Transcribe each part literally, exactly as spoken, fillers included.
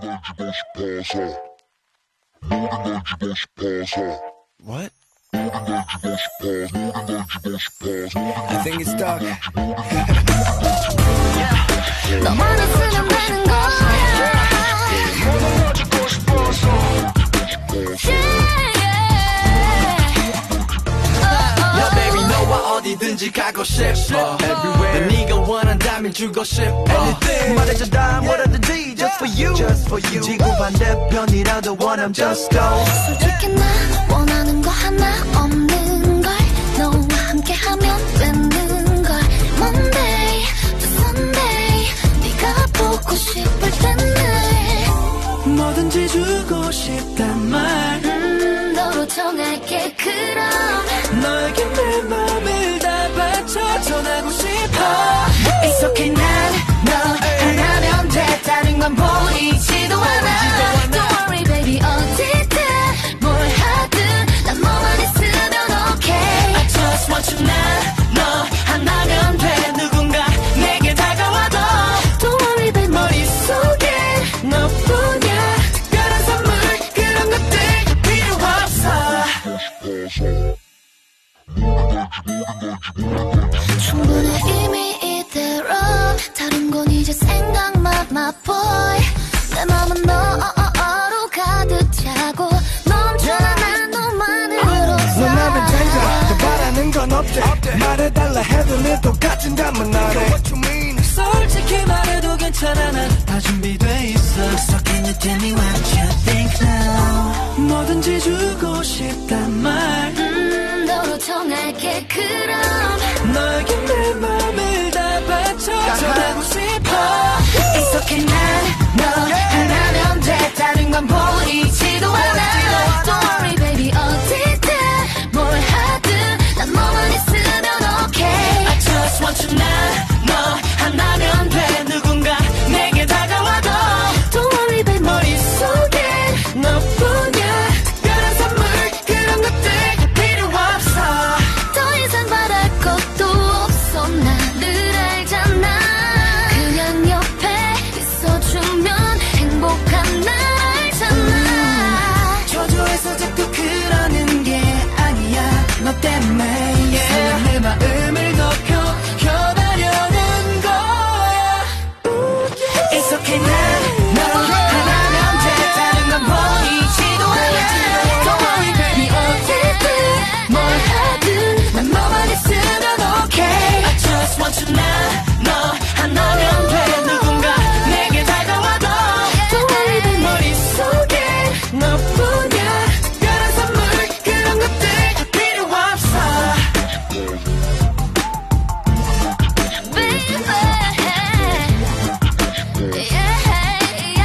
What? I think it's stuck. 너만 있으면 되는 거야. 어디든지 가고 싶어 Everywhere 네가 원한다면 주고 싶어 Anything 말해줘 다 뭐라든지 Just for you Just for you 지구 반대편이라도 원함 Just go 솔직히 나 원하는 거 하나 없는 걸 너와 함께하면 되는 걸 Monday to Sunday 네가 보고 싶을 때는 뭐든지 주고 싶단 말 음, 너로 정할게 그럼 너에게 내 맘을 다 바쳐 전하고 싶어 It's okay 난 너 하나면 돼 다른 건 보이지도 않아 Don't worry baby 어디든 뭘 하든 난 너만 있으면 okay I just want you 난 너 하나면 돼 누군가 내게 다가와도 Don't worry baby 머릿속에 너뿐이야 특별한 선물 그런 것들 필요 없어 충분해 이미 이대로 다른 건 이제 생각만 my boy 내 맘은 너로 가득 차고 넘쳐나 난 너만으로 너라면 된다 더 바라는 건 없대 말해달라 해도 늘 똑같은 답만 하래 솔직히 말해도 괜찮아 난 다 준비돼 있어 So can you tell me what you think now 뭐든지 주고 싶단 말 음, 너로 정할게 그럼 너에게 내 맘을 다 바쳐 전하고 싶어 It's okay 난너 하나면 돼 다른 건 보이지도 않아 Don't worry baby 어디든 뭘 하든 난 너만 있으면 okay I just want you 난너 하나면 돼 누군가 내게 다가와도 Don't worry baby 머릿속에 너뿐이야 특별한 선물 그런 것들 필요 없어 더 이상 바랄 것도 없어 나를 알잖아 그냥 옆에 있어주면 행복한 날 알잖아 초조해서 자꾸 그러는 게 아니야 너 때문에 yeah. 내 마음을 더 표현하려는 거야 It's okay 난너 하나면 돼 다른 건 보이지도 않아 Don't worry baby 어디든 뭘 하든 난 너만 있으면 okay I just want you 난너 하나면 돼 누군가 내게 다가와도 Don't worry baby 머릿속에 너뿐이야 특별한 선물 그런 것들 필요 없어 baby yeah,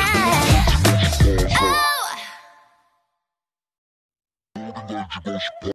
yeah, yeah. Oh.